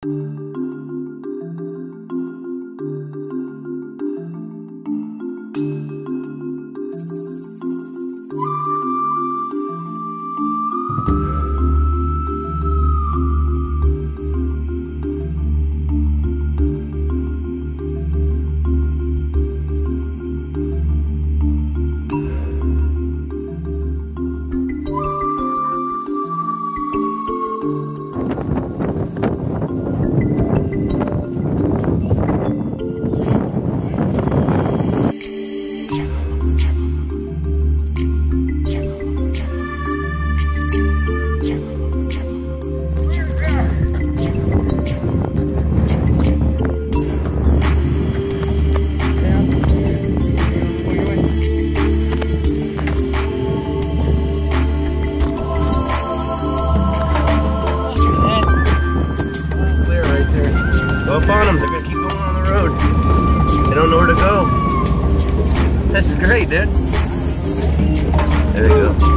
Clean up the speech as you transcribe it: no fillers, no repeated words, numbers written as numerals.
Go up on them, they're gonna keep going on the road. They don't know where to go. This is great, dude. There they go.